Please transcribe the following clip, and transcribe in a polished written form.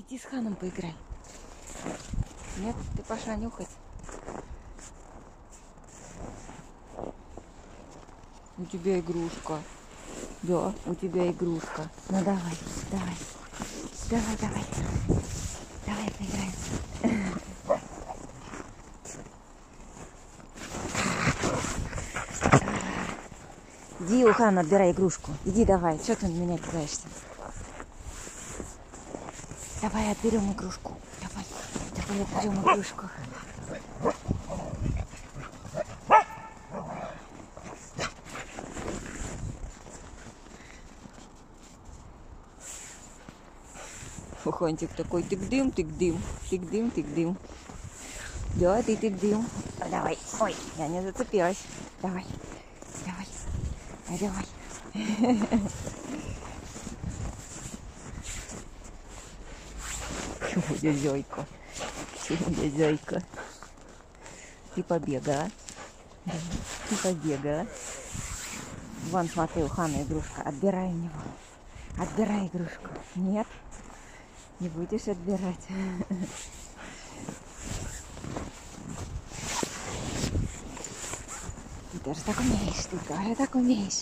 Иди с Ханом поиграй. Нет, ты пошла нюхать. У тебя игрушка. Да, у тебя игрушка. Ну давай, давай. Давай, давай. Давай поиграем. Иди у Хана отбирай игрушку. Иди давай. Что ты на меня кидаешься? Давай отберем игрушку. Давай. Давай отберем игрушку. Хантик такой тык-дым, тык-дым, тык-дым, тык-дым. Да, ты тык-дым. Давай. Ой, я не зацепилась. Давай. Давай. Давай. Чего, зайка? Чего, зайка? Ты побегала? Ты побегала? Вон, смотри, у Хана игрушка. Отбирай у него. Отбирай игрушку. Нет? Не будешь отбирать? Ты тоже так умеешь, ты тоже так умеешь.